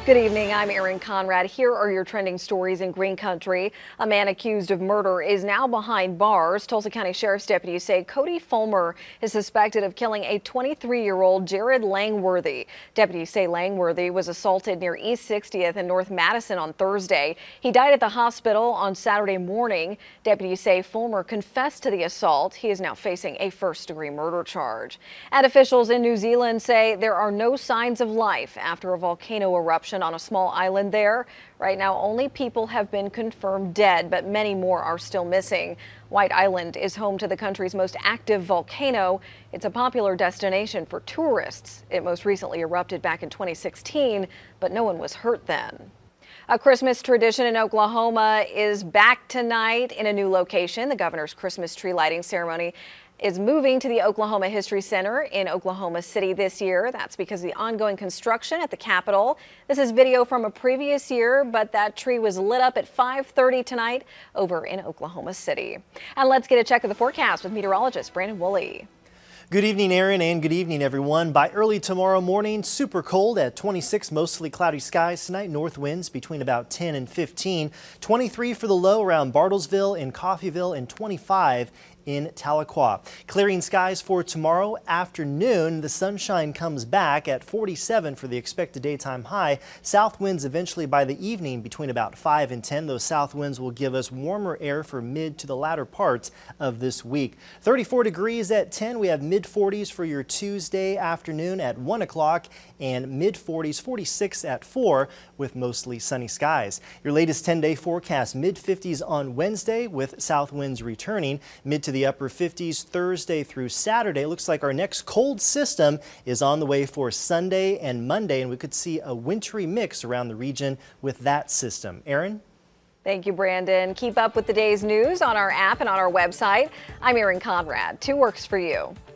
Good evening, I'm Erin Conrad. Here are your trending stories in Green Country. A man accused of murder is now behind bars. Tulsa County Sheriff's deputies say Cody Fulmer is suspected of killing a 23-year-old Jared Langworthy. Deputies say Langworthy was assaulted near East 60th and North Madison on Thursday. He died at the hospital on Saturday morning. Deputies say Fulmer confessed to the assault. He is now facing a first-degree murder charge. And officials in New Zealand say there are no signs of life after a volcano eruption on a small island there. Right now, only people have been confirmed dead, but many more are still missing. White Island is home to the country's most active volcano. It's a popular destination for tourists. It most recently erupted back in 2016, but no one was hurt then. A Christmas tradition in Oklahoma is back tonight in a new location. The governor's Christmas tree lighting ceremony is moving to the Oklahoma History Center in Oklahoma City this year. That's because of the ongoing construction at the Capitol. This is video from a previous year, but that tree was lit up at 5:30 tonight over in Oklahoma City. And let's get a check of the forecast with meteorologist Brandon Woolley. Good evening, Erin, and good evening, everyone. By early tomorrow morning, super cold at 26, mostly cloudy skies tonight. North winds between about 10 and 15. 23 for the low around Bartlesville and Coffeyville, and 25 in Tahlequah. Clearing skies for tomorrow afternoon. The sunshine comes back at 47 for the expected daytime high. South winds eventually by the evening between about 5 and 10. Those south winds will give us warmer air for mid to the latter parts of this week. 34 degrees at 10. We have mid 40s for your Tuesday afternoon at 1 o'clock and mid 40s, 46 at 4 with mostly sunny skies. Your latest 10-day forecast, mid 50s on Wednesday with south winds returning, mid to the upper 50s Thursday through Saturday. Looks like our next cold system is on the way for Sunday and Monday, and we could see a wintry mix around the region with that system. Erin? Thank you, Brandon. Keep up with the day's news on our app and on our website. I'm Erin Conrad. 2 works for you.